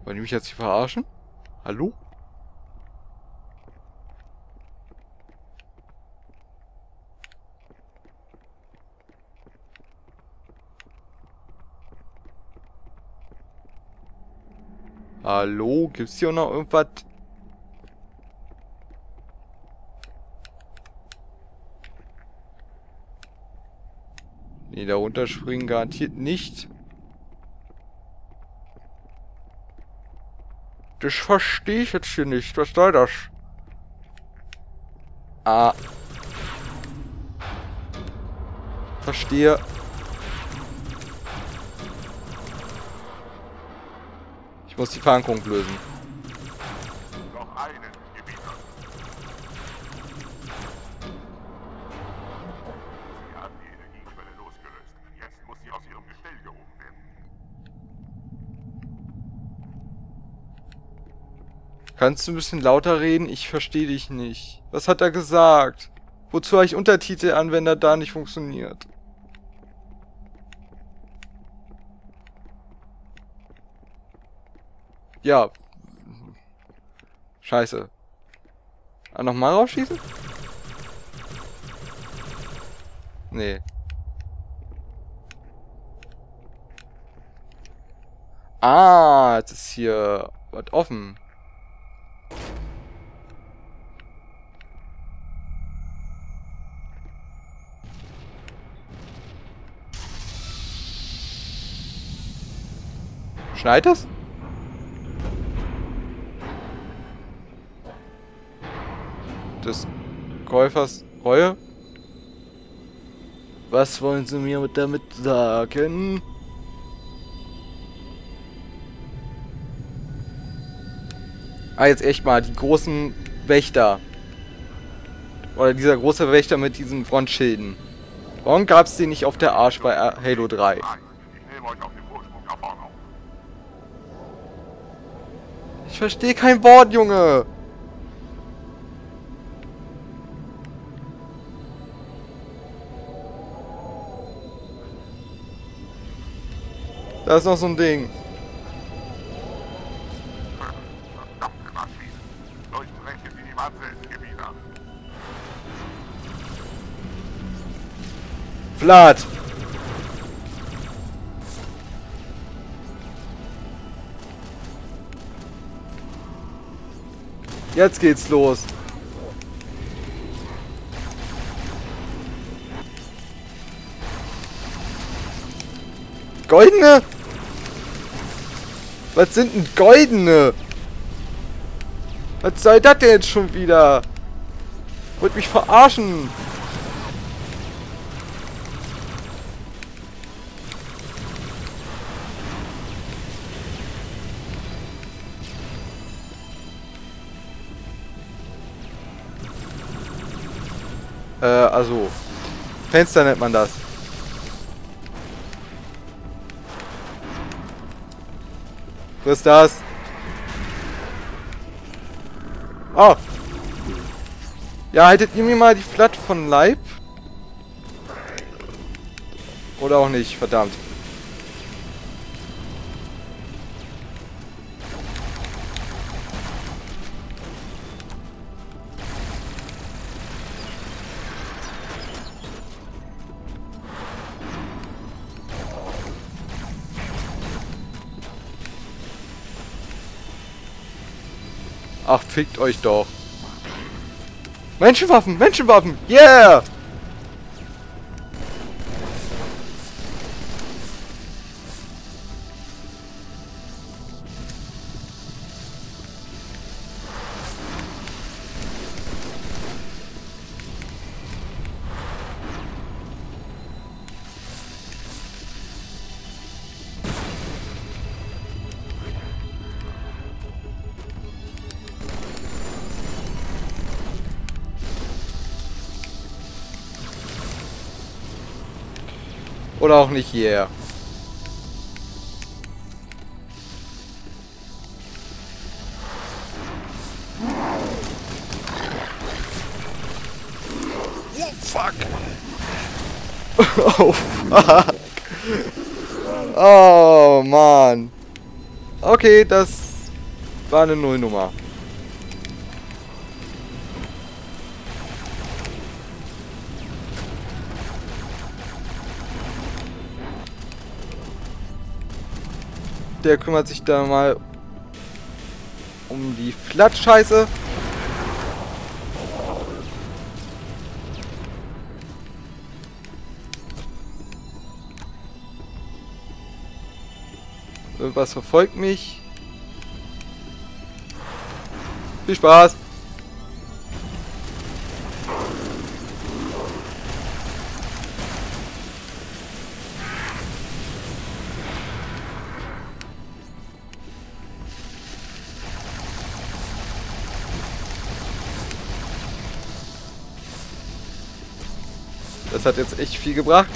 Wollen die mich jetzt hier verarschen? Hallo? Hallo? Gibt's hier noch irgendwas? Nee, da runterspringen garantiert nicht. Das verstehe ich jetzt hier nicht. Was soll das? Ah. Verstehe. Ich muss die Verankerung lösen. Noch einen, Gebieter. Sie haben die Energiequelle losgelöst. Jetzt muss sie aus ihrem Gestell gehoben werden. Kannst du ein bisschen lauter reden? Ich verstehe dich nicht. Was hat er gesagt? Wozu habe ich Untertitel an, wenn das da nicht funktioniert? Ja. Scheiße. Ah, nochmal rausschießen? Nee. Ah, jetzt ist hier was offen. Schneit es? Des Käufers Reue? Was wollen Sie mir damit sagen? Ah, jetzt echt mal, die großen Wächter. Oder dieser große Wächter mit diesen Frontschilden. Warum gab es den nicht auf der Arsch bei Halo 3? Ich nehme euch auf den Vorsprung nach vorne auf. Ich verstehe kein Wort, Junge! Da ist noch so ein Ding. Verdammte Maschine. Durchbrechen Sie die Wand selbst, Gebieter. Flat! Jetzt geht's los. Goldene? Was sind denn goldene? Was soll das denn jetzt schon wieder? Wollt mich verarschen? Also. Fenster nennt man das. Was ist das? Oh. Ja, haltet ihr mir mal die Flat von Leib? Oder auch nicht, verdammt. Ach, fickt euch doch. Menschenwaffen! Menschenwaffen! Yeah! Oder auch nicht, yeah. Oh, fuck. Oh, fuck. Oh, Mann. Okay, das War eine Nullnummer. Der kümmert sich da mal um die Flat-Scheiße. Irgendwas verfolgt mich. Viel Spaß! Das hat jetzt echt viel gebracht.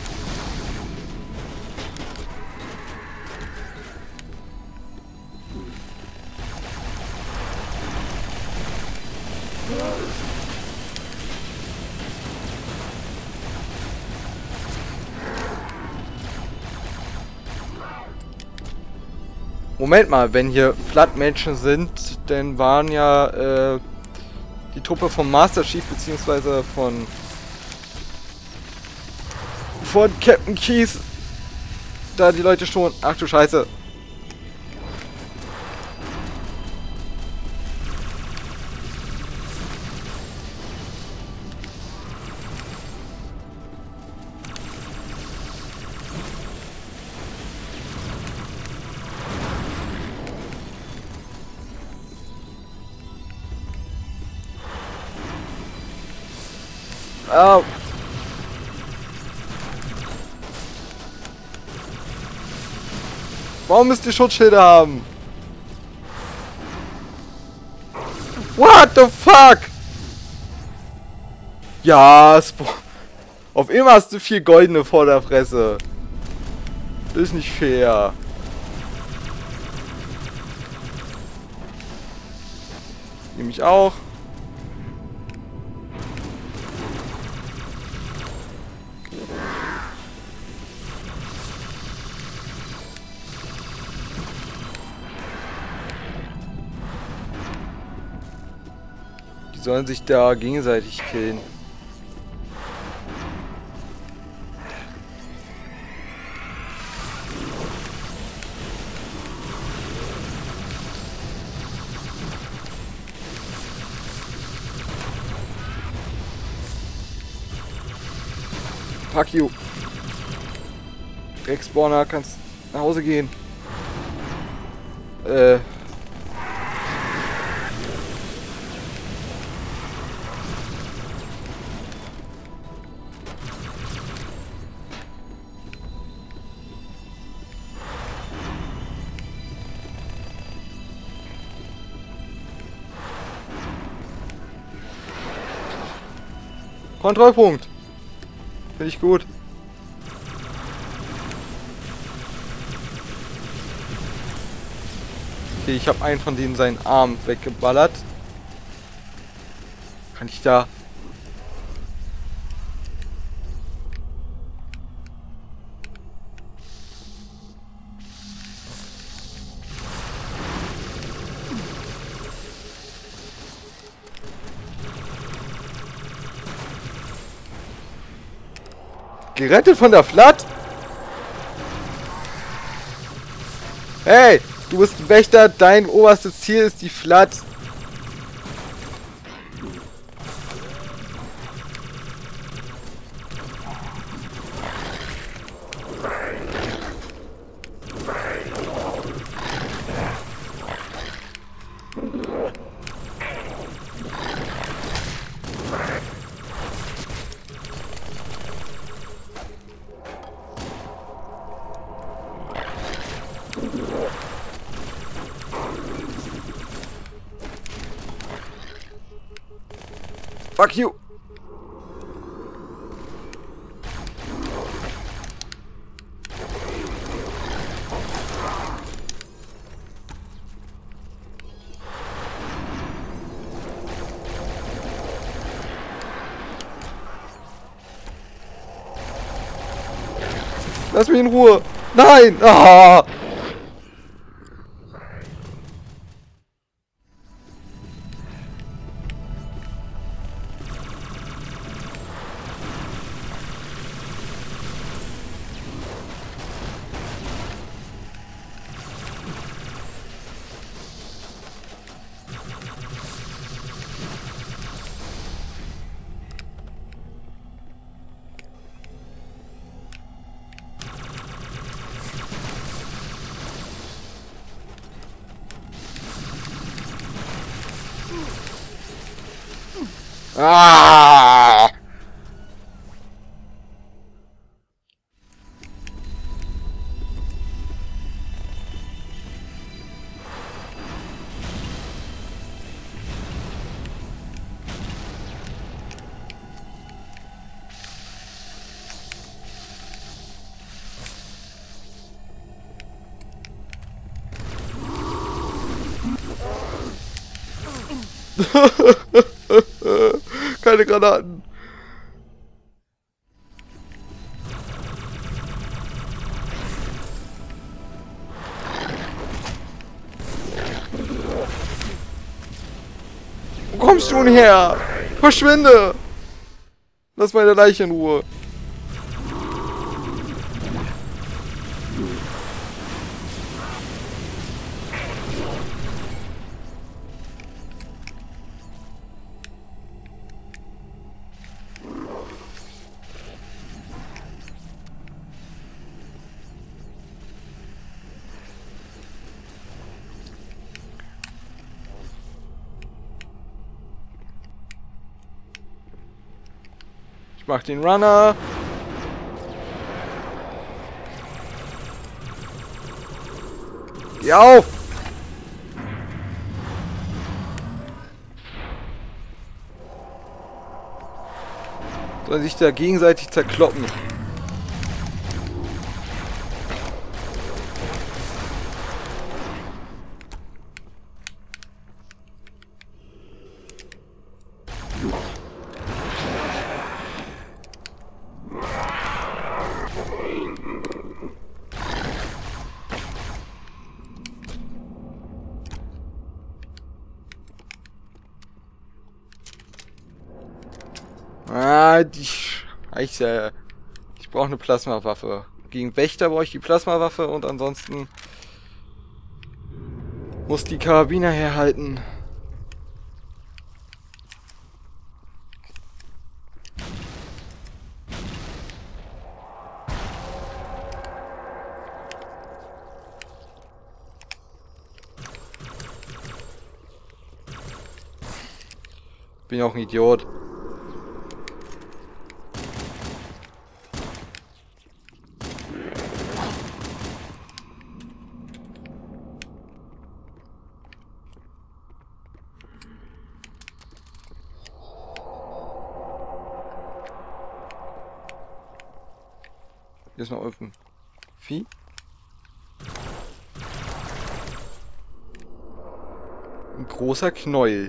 Moment mal, wenn hier Flat-Menschen sind, dann waren ja die Truppe vom Master Chief beziehungsweise von Captain Keyes da die Leute schon. Ach du Scheiße. Au. Warum müsst ihr Schutzschilde haben? What the fuck? Ja, auf immer hast du 4 goldene vor der Fresse. Das ist nicht fair. Nehme ich auch. Die sollen sich da gegenseitig killen. Fuck you. Dreckspawner, kannst nach Hause gehen. Kontrollpunkt. Finde ich gut. Okay, ich habe einen von denen seinen Arm weggeballert. Kann ich da... Gerettet von der Flat? Hey, du bist ein Wächter, dein oberstes Ziel ist die Flat. Fuck you! Lass mich in Ruhe! Nein! Ah! Ah! Keine Granaten. Wo kommst du denn her? Verschwinde! Lass meine Leiche in Ruhe. Ich mach den Runner. Geh auf! Sollen sich da gegenseitig zerkloppen. Ah, die Scheiße. Ich brauche eine Plasmawaffe. Gegen Wächter brauche ich die Plasmawaffe und ansonsten muss die Karabiner herhalten. Bin auch ein Idiot. Hier ist noch irgendein Vieh. Ein großer Knäuel.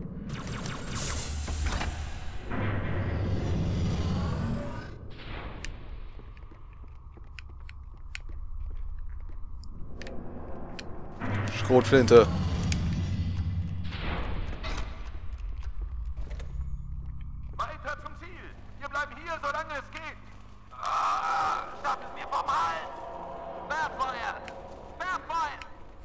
Schrotflinte. Weiter zum Ziel! Wir bleiben hier, solange es geht! Ah, stopp es mir vom Hals! Werffeuer! Werffeuer!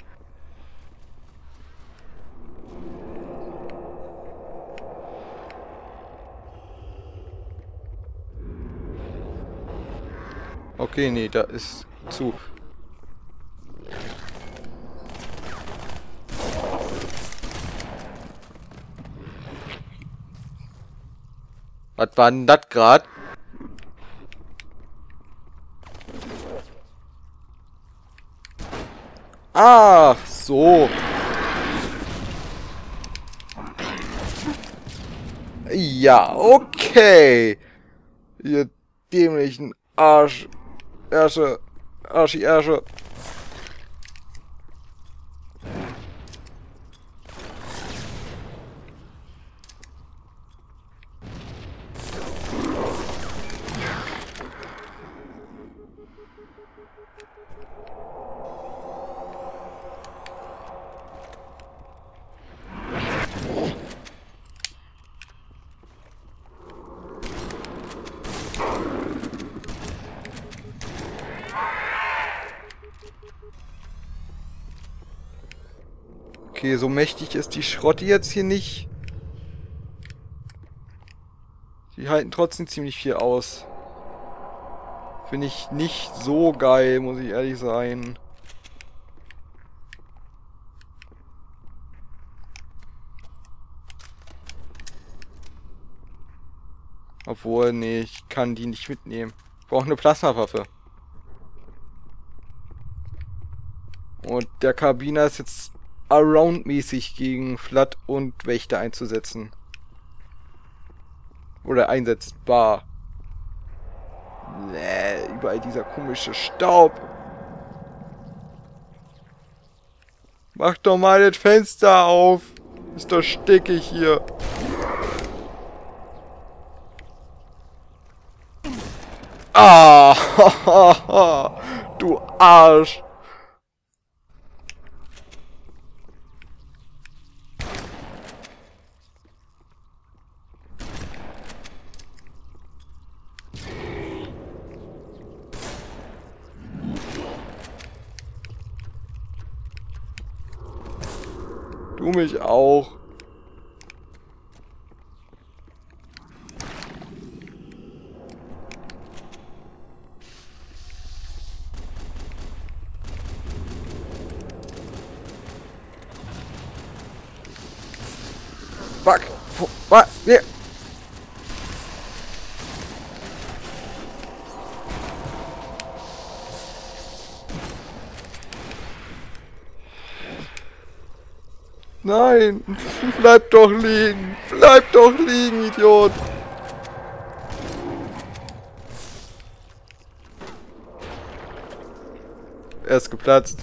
Okay, nee, da ist zu. Was war denn das gerade? Ah, so. Ja, okay. Ihr dämlichen Arsch. Ärsche. Arschi-Ärsche. Okay, so mächtig ist die Schrotte jetzt hier nicht. Die halten trotzdem ziemlich viel aus. Finde ich nicht so geil, muss ich ehrlich sein. Obwohl, nee, ich kann die nicht mitnehmen. Ich brauche eine Plasmawaffe. Und der Karabiner ist jetzt around-mäßig gegen Flat und Wächter einzusetzen. Oder einsetzbar. Nee, überall dieser komische Staub. Mach doch mal das Fenster auf. Ist doch stickig hier. Ah, du Arsch. Du mich auch. Fuck. Was? Yeah. Nein! Bleib doch liegen! Bleib doch liegen, Idiot! Er ist geplatzt.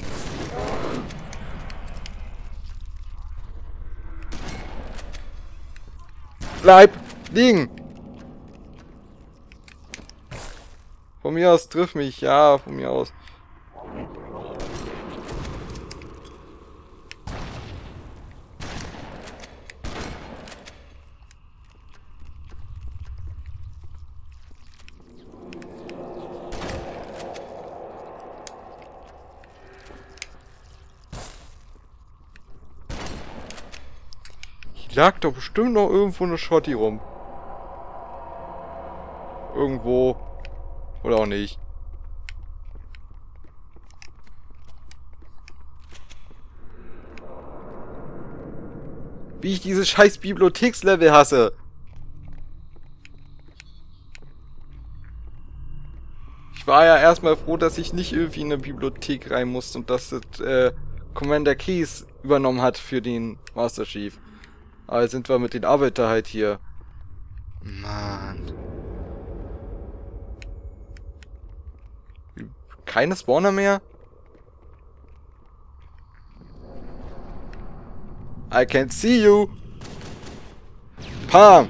Bleib liegen! Von mir aus triff mich, ja, von mir aus. Hier lag doch bestimmt noch irgendwo eine Schotti rum. Irgendwo. Oder auch nicht. Wie ich dieses scheiß Bibliothekslevel hasse. Ich war ja erstmal froh, dass ich nicht irgendwie in eine Bibliothek rein musste und dass das Commander Keyes übernommen hat für den Master Chief. Aber jetzt sind wir mit den Arbeiter halt hier. Mann. Keine Spawner mehr? I can't see you. Pam.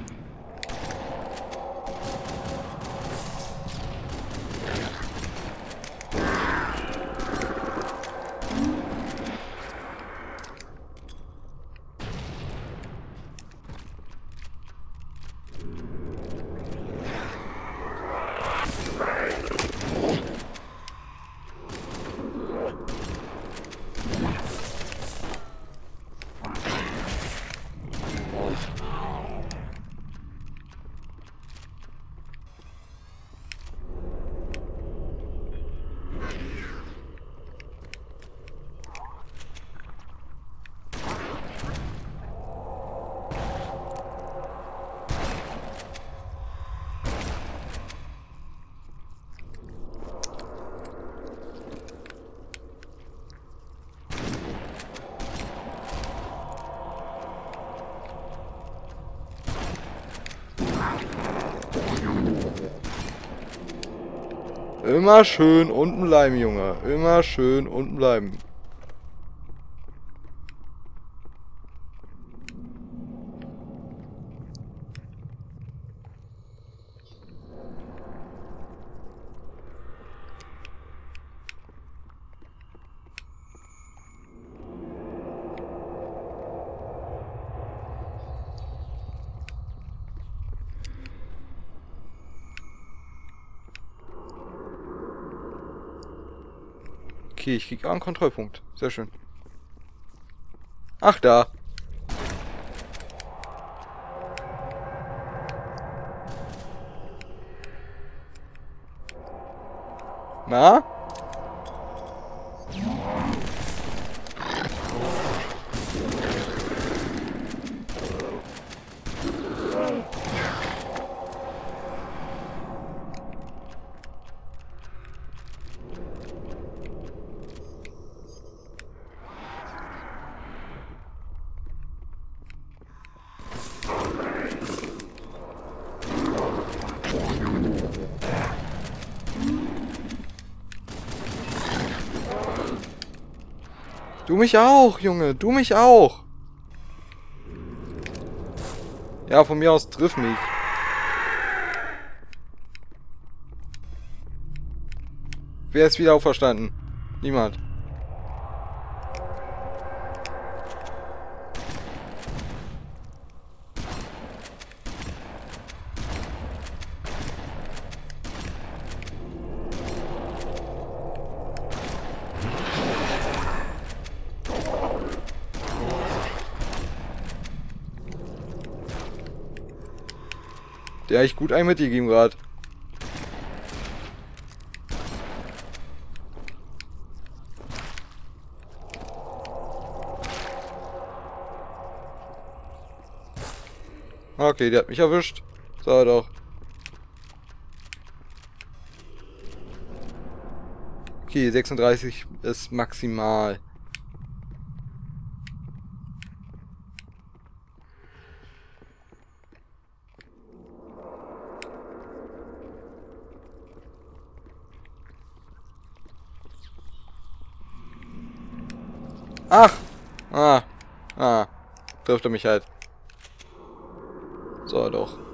Immer schön unten bleiben, Junge. Immer schön unten bleiben. Okay, ich krieg auch einen Kontrollpunkt. Sehr schön. Ach, da. Na? Du mich auch, Junge. Du mich auch. Ja, von mir aus triff mich. Wer ist wieder auferstanden? Niemand. Der hat echt gut ein mitgegeben gerade. Okay, der hat mich erwischt. So doch. Okay, 36 ist maximal. Ach! Trifft er mich halt. So doch.